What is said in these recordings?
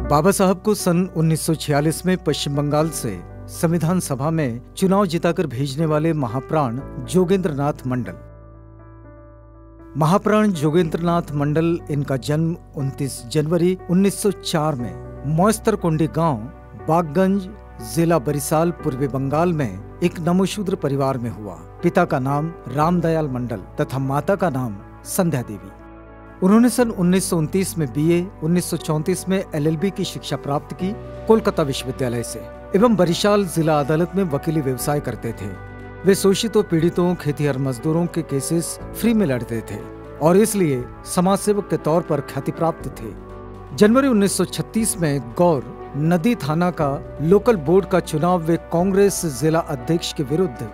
बाबा साहब को सन 1946 में पश्चिम बंगाल से संविधान सभा में चुनाव जिताकर भेजने वाले महाप्राण जोगेंद्रनाथ मंडल। महाप्राण जोगेंद्रनाथ मंडल, इनका जन्म 29 जनवरी 1904 में मोस्तरकुंडी गांव, बागगंज, जिला बरिसाल, पूर्वी बंगाल में एक नमोशूद्र परिवार में हुआ। पिता का नाम रामदयाल मंडल तथा माता का नाम संध्या देवी। उन्होंने सन 1929 में बीए, 1934 में एलएलबी की शिक्षा प्राप्त की कोलकाता विश्वविद्यालय से एवं बरिशाल जिला अदालत में वकीली व्यवसाय करते थे। वे शोषितों, पीड़ितों, खेतिहर मजदूरों के केसेस फ्री में लड़ते थे और इसलिए समाज सेवक के तौर पर ख्याति प्राप्त थे। जनवरी 1936 में गौर नदी थाना का लोकल बोर्ड का चुनाव वे कांग्रेस जिला अध्यक्ष के विरुद्ध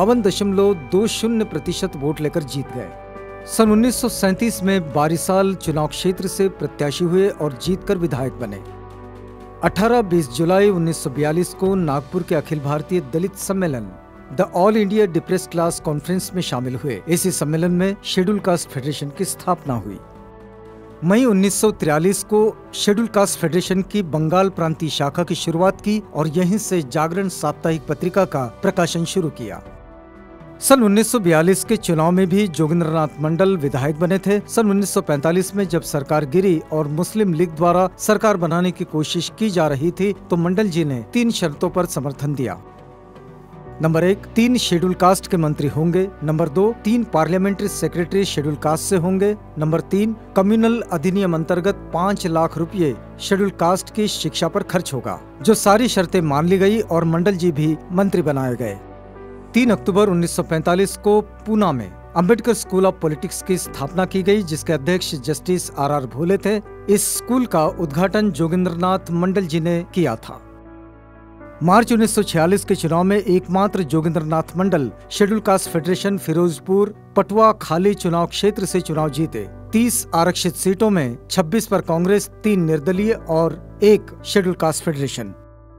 52.20% वोट लेकर जीत गए। सन 1937 में बारिसाल चुनाव क्षेत्र से प्रत्याशी हुए और जीतकर विधायक बने। 18-20 जुलाई 1942 को नागपुर के अखिल Bharatiya Dalit Sammelan the all India depressed class conference में शामिल हुए। इसी सम्मेलन में शेड्यूल कास्ट फेडरेशन की स्थापना हुई। मई 1943 को शेड्यूल कास्ट फेडरेशन की बंगाल प्रांतीय शाखा की शुरुआत की और यहीं से जागरण साप्ताहिक पत्रिका का प्रकाशन शुरू किया। सन 1942 के चुनाव में भी जोगेंद्रनाथ मंडल विधायक बने थे। सन 1945 में जब सरकार गिरी और मुस्लिम लीग द्वारा सरकार बनाने की कोशिश की जा रही थी तो मंडल जी ने 3 शर्तों पर समर्थन दिया। नंबर 1, 3 शेड्यूल कास्ट के मंत्री होंगे। Number 2, 3 parliamentary secretary schedule caste से होंगे। नंबर 3, कम्युनल अधिनियम अंतर्गत 5 लाख रुपए शेड्यूल कास्ट की शिक्षा पर खर्च होगा, जो सारी शर्तें मान ली गई और मंडल जी भी मंत्री बनाए गए। 3 अक्टूबर 1945 को पूना में अंबेडकर स्कूल ऑफ पॉलिटिक्स की स्थापना की गई, जिसके अध्यक्ष जस्टिस आर भोले थे। इस स्कूल का उद्घाटन जोगेंद्रनाथ मंडल जी ने किया था। मार्च 1946 के चुनाव में एकमात्र Jogendranath Mandal schedule caste federation Firozpur पटवा खाली चुनाव क्षेत्र से चुनाव जीते। 30 आरक्षित सीटों में 26 पर कांग्रेस, 3 निर्दलीय और 1 शेड्यूल कास्ट फेडरेशन।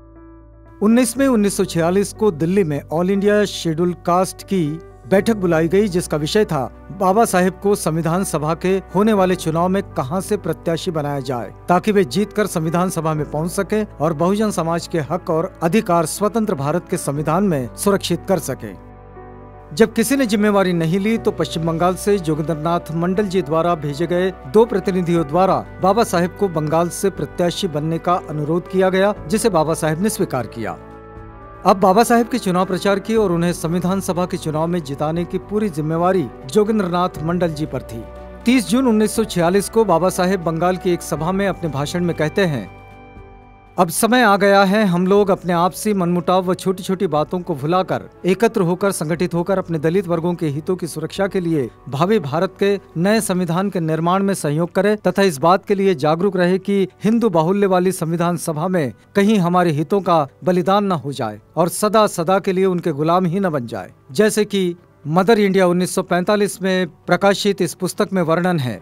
19 मई 1946 को दिल्ली में ऑल इंडिया शेड्यूल कास्ट की बैठक बुलाई गई, जिसका विषय था बाबा साहेब को संविधान सभा के होने वाले चुनाव में कहां से प्रत्याशी बनाया जाए ताकि वे जीतकर संविधान सभा में पहुंच सके और बहुजन समाज के हक और अधिकार स्वतंत्र भारत के संविधान में सुरक्षित कर सके। जब किसी ने जिम्मेवारी नहीं ली तो पश्चिम बंगाल से जोगेंद्रनाथ मंडल जी द्वारा भेजे गए 2 प्रतिनिधियों द्वारा बाबा साहेब को बंगाल से प्रत्याशी बनने का अनुरोध किया गया, जिसे बाबा साहेब ने स्वीकार किया। अब बाबा साहेब के चुनाव प्रचार की और उन्हें संविधान सभा के चुनाव में जिताने की पूरी जिम्मेवारी जोगेंद्रनाथ मंडल जी पर थी। 30 जून 1946 को बाबा साहेब बंगाल की एक सभा में अपने भाषण में कहते हैं, अब समय आ गया है हम लोग अपने आपसी मनमुटाव व छोटी छोटी बातों को भुलाकर एकत्र होकर, संगठित होकर अपने दलित वर्गों के हितों की सुरक्षा के लिए भावी भारत के नए संविधान के निर्माण में सहयोग करें तथा इस बात के लिए जागरूक रहे कि हिंदू बाहुल्य वाली संविधान सभा में कहीं हमारे हितों का बलिदान न हो जाए और सदा सदा के लिए उनके गुलाम ही न बन जाए, जैसे कि मदर इंडिया 1945 में प्रकाशित इस पुस्तक में वर्णन है।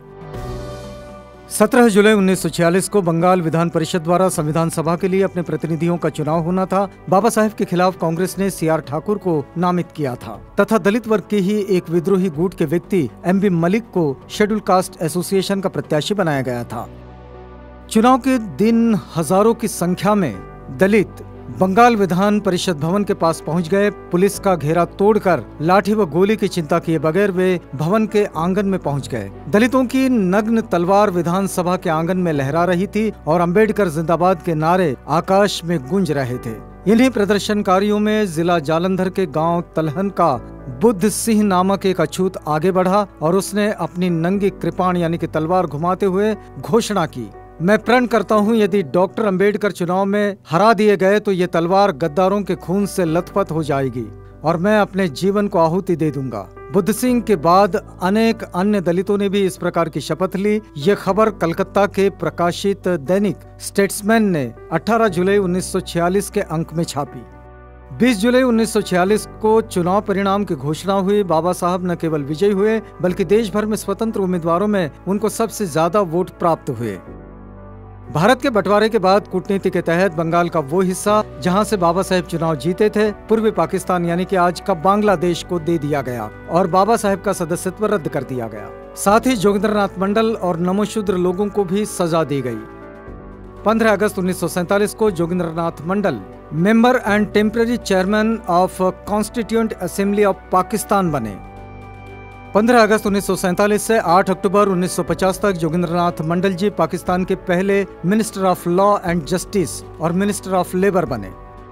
17 जुलाई 1946 को बंगाल विधान परिषद द्वारा संविधान सभा के लिए अपने प्रतिनिधियों का चुनाव होना था। बाबा साहेब के खिलाफ कांग्रेस ने सीआर ठाकुर को नामित किया था तथा दलित वर्ग के ही एक विद्रोही गुट के व्यक्ति एमबी मलिक को शेड्यूल कास्ट एसोसिएशन का प्रत्याशी बनाया गया था। चुनाव के दिन हजारों की संख्या में दलित बंगाल विधान परिषद भवन के पास पहुंच गए। पुलिस का घेरा तोड़कर लाठी व गोली की चिंता किए बगैर वे भवन के आंगन में पहुंच गए। दलितों की नग्न तलवार विधानसभा के आंगन में लहरा रही थी और अंबेडकर जिंदाबाद के नारे आकाश में गूंज रहे थे। इन्हीं प्रदर्शनकारियों में जिला जालंधर के गांव तलहन का बुद्ध सिंह नामक एक अछूत आगे बढ़ा और उसने अपनी नंगी कृपाण यानी कि तलवार घुमाते हुए घोषणा की, मैं प्रण करता हूं यदि डॉक्टर अंबेडकर चुनाव में हरा दिए गए तो ये तलवार गद्दारों के खून से लथपथ हो जाएगी और मैं अपने जीवन को आहुति दे दूंगा। बुद्ध सिंह के बाद अनेक अन्य दलितों ने भी इस प्रकार की शपथ ली। ये खबर कलकत्ता के प्रकाशित दैनिक स्टेट्समैन ने 18 जुलाई 1946 के अंक में छापी। 20 जुलाई 1946 को चुनाव परिणाम की घोषणा हुई। बाबा साहब न केवल विजयी हुए बल्कि देश भर में स्वतंत्र उम्मीदवारों में उनको सबसे ज्यादा वोट प्राप्त हुए। भारत के बंटवारे के बाद कूटनीति के तहत बंगाल का वो हिस्सा जहां से बाबा साहेब चुनाव जीते थे, पूर्वी पाकिस्तान यानी कि आज का बांग्लादेश को दे दिया गया और बाबा साहेब का सदस्यत्व रद्द कर दिया गया। साथ ही जोगेंद्रनाथ मंडल और नमोशूद्र लोगों को भी सजा दी गई। 15 अगस्त 1947 को Jogindranath Mandal member and temporary chairman of constituent assembly of Pakistan बने। 15 अगस्त 1947 से 8 अक्टूबर 1950 तक जोगिंद्रनाथ मंडल जी पाकिस्तान के पहले minister of law and justice और मिनिस्टर ऑफ लेबर बने।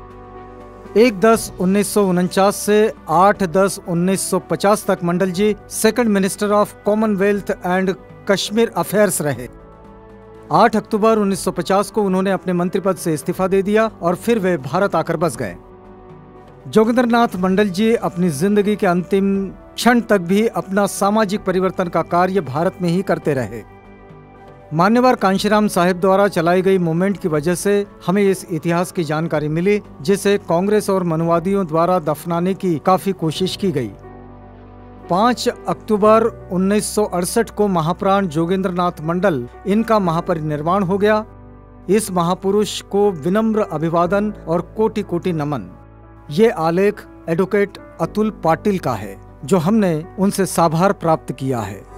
1-10-1949 से 8-10-1950 तक Mandal ji second minister of commonwealth and Kashmir affairs रहे। 8 अक्टूबर 1950 को उन्होंने अपने मंत्री पद से इस्तीफा दे दिया और फिर वे भारत आकर बस गए। जोगिंद्रनाथ मंडल जी अपनी जिंदगी के अंतिम क्षण तक भी अपना सामाजिक परिवर्तन का कार्य भारत में ही करते रहे। मान्यवर कांशीराम साहिब द्वारा चलाई गई मूवमेंट की वजह से हमें इस इतिहास की जानकारी मिली, जिसे कांग्रेस और मनुवादियों द्वारा दफनाने की काफी कोशिश की गई। 5 अक्टूबर 1968 को महाप्राण जोगिंद्रनाथ मंडल इनका महापरिनिर्वाण हो गया। इस महापुरुष को विनम्र अभिवादन और कोटि कोटि नमन। ये आलेख एडवोकेट अतुल पाटिल का है, जो हमने उनसे साभार प्राप्त किया है।